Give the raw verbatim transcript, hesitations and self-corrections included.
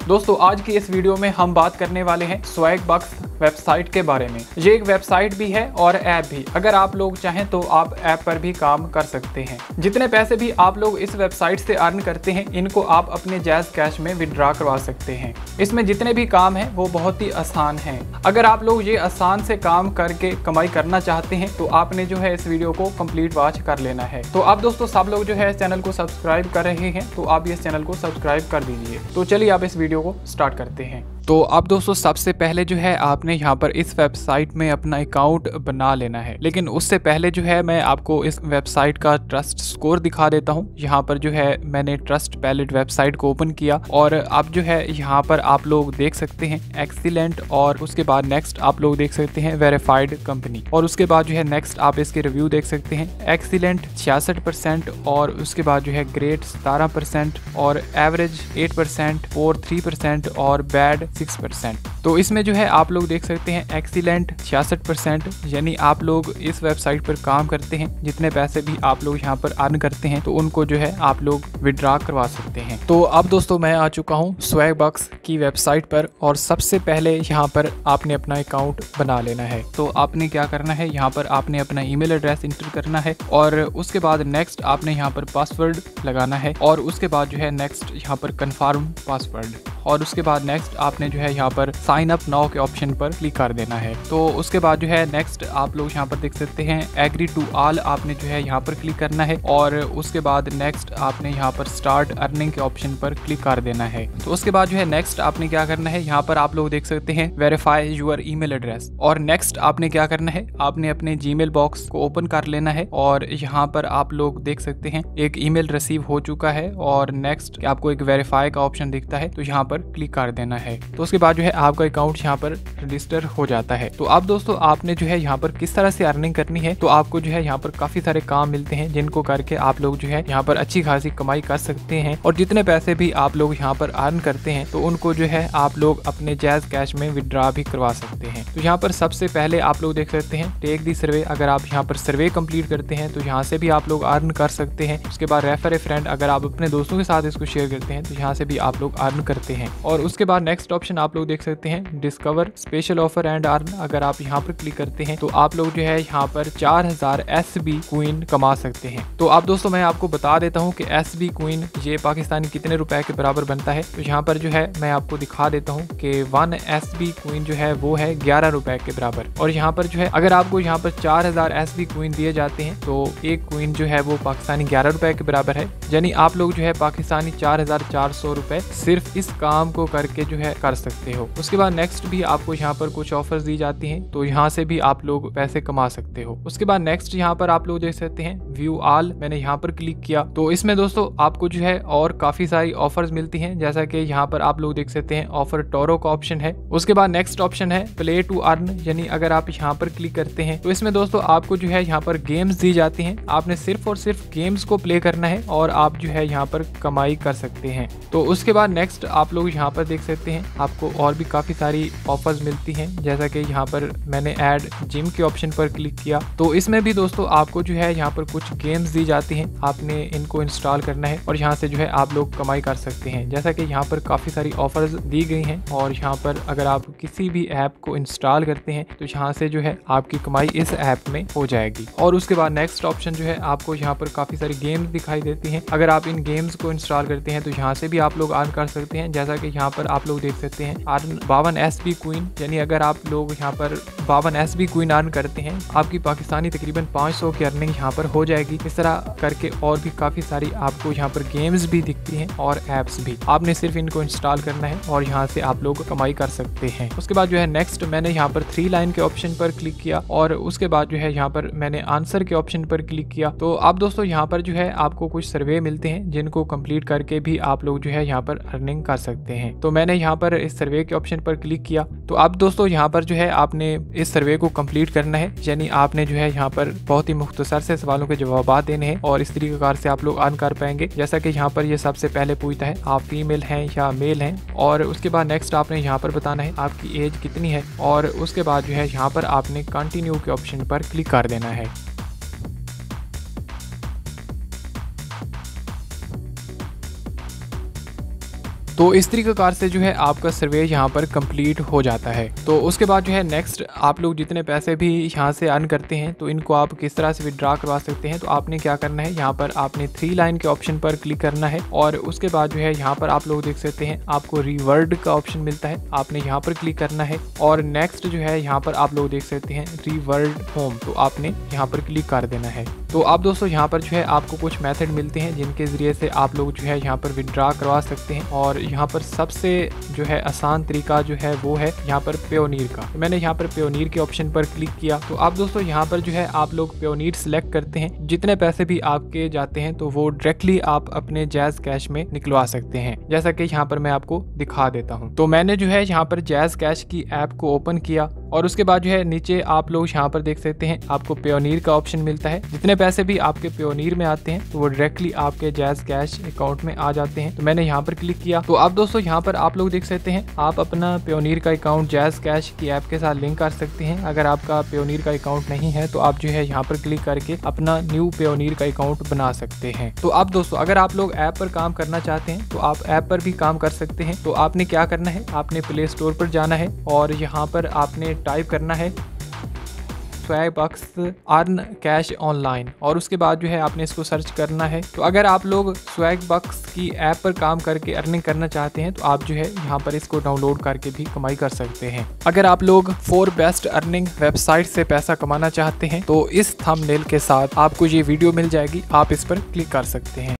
दोस्तों आज की इस वीडियो में हम बात करने वाले हैं स्वैगबक्स वेबसाइट के बारे में। ये एक वेबसाइट भी है और ऐप भी। अगर आप लोग चाहें तो आप ऐप पर भी काम कर सकते हैं। जितने पैसे भी आप लोग इस वेबसाइट से अर्न करते हैं इनको आप अपने जैज़ कैश में विड्रॉ करवा सकते हैं। इसमें जितने भी काम हैं वो बहुत ही आसान हैं। अगर आप लोग ये आसान से काम करके कमाई करना चाहते हैं तो आपने जो है इस वीडियो को कंप्लीट वॉच कर लेना है। तो आप दोस्तों सब लोग जो है इस चैनल को सब्सक्राइब कर रहे हैं तो आप इस चैनल को सब्सक्राइब कर दीजिए। तो चलिए आप इस वीडियो को स्टार्ट करते हैं। तो अब दोस्तों सबसे पहले जो है आपने यहाँ पर इस वेबसाइट में अपना अकाउंट बना लेना है। लेकिन उससे पहले जो है मैं आपको इस वेबसाइट का ट्रस्ट स्कोर दिखा देता हूँ। यहाँ पर जो है मैंने ट्रस्ट पैलेट वेबसाइट को ओपन किया और अब जो है यहाँ पर आप लोग देख सकते हैं एक्सीलेंट, और उसके बाद नेक्स्ट आप लोग देख सकते हैं वेरीफाइड कंपनी, और उसके बाद जो है नेक्स्ट आप इसके रिव्यू देख सकते हैं। एक्सीलेंट छियासठ परसेंट, और उसके बाद जो है ग्रेट सतारह परसेंट, और एवरेज एट परसेंट, और थ्री परसेंट, और बैड सिक्स परसेंट। तो इसमें जो है आप लोग देख सकते हैं एक्सीलेंट छियासठ परसेंट, यानी आप लोग इस वेबसाइट पर काम करते हैं, जितने पैसे भी आप लोग यहाँ पर अर्न करते हैं तो उनको जो है आप लोग विड्रॉ करवा सकते हैं। तो अब दोस्तों मैं आ चुका हूँ स्वैगबक्स की वेबसाइट पर, और सबसे पहले यहाँ पर आपने अपना अकाउंट बना लेना है। तो आपने क्या करना है, यहाँ पर आपने अपना ईमेल एड्रेस इंटर करना है, और उसके बाद नेक्स्ट आपने यहाँ पर पासवर्ड लगाना है, और उसके बाद जो है नेक्स्ट यहाँ पर कन्फर्म पासवर्ड, और उसके बाद नेक्स्ट आपने जो है यहाँ पर साइन अप नाउ के ऑप्शन पर क्लिक कर देना है। तो उसके बाद जो है नेक्स्ट आप लोग यहाँ पर देख सकते हैं एग्री टू ऑल, आपने जो है यहाँ पर क्लिक करना है, और उसके बाद नेक्स्ट आपने यहाँ पर स्टार्ट अर्निंग के ऑप्शन पर क्लिक कर देना है। तो उसके बाद जो है नेक्स्ट आपने क्या करना है, यहाँ पर आप लोग देख सकते हैं वेरीफाई यूर ईमेल एड्रेस, और नेक्स्ट आपने क्या करना है, आपने अपने जीमेल बॉक्स को ओपन कर लेना है, और यहाँ पर आप लोग देख सकते हैं एक ईमेल रिसीव हो चुका है, और नेक्स्ट आपको एक वेरीफाई का ऑप्शन दिखता है तो यहाँ पर क्लिक कर देना है। तो उसके बाद जो है आपका अकाउंट यहाँ पर रजिस्टर हो जाता है। तो अब दोस्तों आपने जो है यहाँ पर किस तरह से अर्निंग करनी है, तो आपको जो है यहाँ पर काफी सारे काम मिलते हैं जिनको करके आप लोग जो है यहाँ पर अच्छी खासी कमाई कर सकते हैं, और जितने पैसे भी आप लोग यहाँ पर अर्न करते हैं तो उनको जो है आप लोग अपने जैज़ कैश में विड्रॉ भी करवा सकते हैं। तो यहाँ पर सबसे पहले आप लोग देख सकते हैं टेक दी सर्वे, अगर आप यहाँ पर सर्वे कंप्लीट करते हैं तो यहाँ से भी आप लोग अर्न कर सकते हैं। उसके बाद रेफर ए फ्रेंड, अगर आप अपने दोस्तों के साथ इसको शेयर करते हैं तो यहाँ से भी आप लोग अर्न करते हैं। और उसके बाद नेक्स्ट ऑप्शन आप लोग देख सकते हैं discover special offer and earn, अगर आप यहाँ पर क्लिक करते हैं तो आप लोग जो है यहाँ पर चार हजार एस बी क्वीन कमा सकते हैं। तो अब दोस्तों मैं आपको बता देता हूँ कि एस बी क्वीन ये पाकिस्तानी कितने रुपए के बराबर बनता है। तो यहाँ पर जो है मैं आपको दिखा देता हूँ कि वन एस बी क्वीन जो है वो है ग्यारह रुपए के बराबर, और यहाँ पर जो है अगर आपको यहाँ पर चार हजार एस बी क्वीन दिए जाते हैं तो एक क्वीन जो है वो पाकिस्तानी ग्यारह रुपए के बराबर है, यानी आप लोग जो है पाकिस्तानी चार हजार चार सौ रुपए सिर्फ इस काम को करके जो है कर सकते हो। उसके बाद नेक्स्ट भी आपको यहाँ पर कुछ ऑफर्स दी जाती हैं तो यहाँ से भी आप लोग पैसे कमा सकते हो। उसके बाद नेक्स्ट यहाँ पर आप लोग देख सकते हैं व्यू ऑल, मैंने यहाँ पर क्लिक किया तो इसमें दोस्तों आपको जो है और काफी सारी ऑफर्स मिलती हैं, जैसा कि यहाँ पर आप लोग देख सकते हैं ऑफर टोरो का ऑप्शन है। उसके बाद नेक्स्ट ऑप्शन है प्ले टू अर्न, यानी अगर आप यहाँ पर क्लिक करते हैं तो इसमें दोस्तों आपको जो है यहाँ पर गेम्स दी जाती हैं, आपने सिर्फ और सिर्फ गेम्स को प्ले करना है और आप जो है यहाँ पर कमाई कर सकते हैं। तो उसके बाद नेक्स्ट आप लोग यहाँ पर देख सकते हैं आपको और भी काफ़ी सारी ऑफर्स मिलती हैं, जैसा कि यहाँ पर मैंने ऐड जिम के ऑप्शन पर क्लिक किया तो इसमें भी दोस्तों आपको जो है यहाँ पर कुछ गेम्स दी जाती हैं, आपने इनको इंस्टॉल करना है और यहाँ से जो है आप लोग कमाई कर सकते हैं। जैसा कि यहाँ पर काफ़ी सारी ऑफर्स दी गई हैं, और यहाँ पर अगर आप किसी भी ऐप को इंस्टॉल करते हैं तो यहाँ से जो है आपकी कमाई इस ऐप में हो जाएगी। और उसके बाद नेक्स्ट ऑप्शन जो है आपको यहाँ पर काफ़ी सारी गेम्स दिखाई देती हैं, अगर आप इन गेम्स को इंस्टॉल करते हैं तो यहाँ से भी आप लोग अर्न कर सकते हैं। जैसा कि यहाँ पर आप लोग देख सकते हैं अर्न बावन एस बी क्वीन, यानी अगर आप लोग यहाँ पर बावन एस बी क्वीन अर्न करते हैं आपकी पाकिस्तानी तकरीबन पाँच सौ की अर्निंग यहाँ पर हो जाएगी। इस तरह करके और भी काफ़ी सारी आपको यहाँ पर गेम्स भी दिखती हैं और ऐप्स भी, आपने सिर्फ इनको इंस्टॉल करना है और यहाँ से आप लोग कमाई कर सकते हैं। उसके बाद जो है नेक्स्ट मैंने यहाँ पर थ्री लाइन के ऑप्शन पर क्लिक किया, और उसके बाद जो है यहाँ पर मैंने आंसर के ऑप्शन पर क्लिक किया। तो अब दोस्तों यहाँ पर जो है आपको कुछ सर्वे मिलते हैं जिनको कंप्लीट करके भी आप लोग जो है यहाँ पर अर्निंग कर सकते हैं। तो मैंने यहाँ पर इस सर्वे के ऑप्शन पर क्लिक किया। तो अब दोस्तों यहाँ पर जो है आपने इस सर्वे को कंप्लीट करना है, यानी आपने जो है यहाँ पर बहुत ही मुख्तसर से सवालों के जवाब देने हैं और इस तरीके से आप लोग अर्न कर पाएंगे। जैसा कि यहाँ पर ये सबसे पहले पूछता है आप फीमेल हैं या मेल हैं, और उसके बाद नेक्स्ट आपने यहाँ पर बताना है आपकी एज कितनी है, और उसके बाद जो है यहाँ पर आपने कंटिन्यू के ऑप्शन पर क्लिक कर देना है। तो तो इस तरीक़ेकार से जो है आपका सर्वे यहाँ पर कंप्लीट हो जाता है। तो उसके बाद जो है नेक्स्ट आप लोग जितने पैसे भी यहाँ से अर्न करते हैं तो इनको आप किस तरह से विड्रॉ करवा सकते हैं। तो आपने क्या करना है, यहाँ पर आपने थ्री लाइन के ऑप्शन पर क्लिक करना है और उसके बाद जो है यहाँ पर आप लोग देख सकते हैं आपको रिवर्ड का ऑप्शन मिलता है, आपने यहाँ पर क्लिक करना है और नेक्स्ट जो है यहाँ पर आप लोग देख सकते हैं रिवर्ड होम, तो आपने यहाँ पर क्लिक कर देना है। तो आप दोस्तों यहाँ पर जो है आपको कुछ मेथड मिलते हैं जिनके ज़रिए से आप लोग जो है यहाँ पर विड्रॉ करवा सकते हैं और यहाँ पर सबसे जो है आसान तरीका जो है वो है यहाँ पर पेयोनीर का। तो मैंने यहाँ पर पेयोनीर के ऑप्शन पर क्लिक किया। तो आप दोस्तों यहाँ पर जो है आप लोग पेयोनीर सेलेक्ट करते हैं, जितने पैसे भी आपके जाते हैं तो वो डायरेक्टली आप अपने जैज़ कैश में निकलवा सकते हैं, जैसा कि यहाँ पर मैं आपको दिखा देता हूँ। तो मैंने जो है यहाँ पर जैज़ कैश की ऐप को ओपन किया और उसके बाद जो है नीचे आप लोग यहाँ पर देख सकते हैं आपको पेयोनीर का ऑप्शन मिलता है। जितने पैसे भी आपके पेयोनीर में आते हैं तो वो डायरेक्टली आपके जैज़ कैश अकाउंट में आ जाते हैं। तो मैंने यहाँ पर क्लिक किया। तो अब दोस्तों यहाँ पर आप लोग देख सकते हैं आप अपना पेयोनीर का अकाउंट जैज़ कैश की ऐप के साथ लिंक कर सकते हैं। अगर आपका पेयोनीर का अकाउंट नहीं है तो आप जो है यहाँ पर क्लिक करके अपना न्यू पेयोनीर का अकाउंट बना सकते हैं। तो अब दोस्तों अगर आप लोग ऐप पर काम करना चाहते हैं तो आप ऐप पर भी काम कर सकते हैं। तो आपने क्या करना है, आपने प्ले स्टोर पर जाना है और यहाँ पर आपने टाइप करना है स्वैगबक्स अर्न कैश ऑनलाइन और उसके बाद जो है आपने इसको सर्च करना है। तो अगर आप लोग स्वैगबक्स की ऐप पर काम करके अर्निंग करना चाहते हैं तो आप जो है यहाँ पर इसको डाउनलोड करके भी कमाई कर सकते हैं। अगर आप लोग फोर बेस्ट अर्निंग वेबसाइट से पैसा कमाना चाहते हैं तो इस थंबनेल के साथ आपको ये वीडियो मिल जाएगी, आप इस पर क्लिक कर सकते हैं।